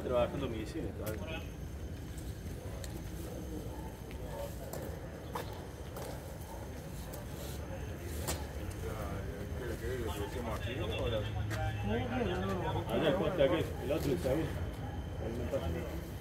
trabaja en domicilio todavía. Allá el otro, ¿sabes?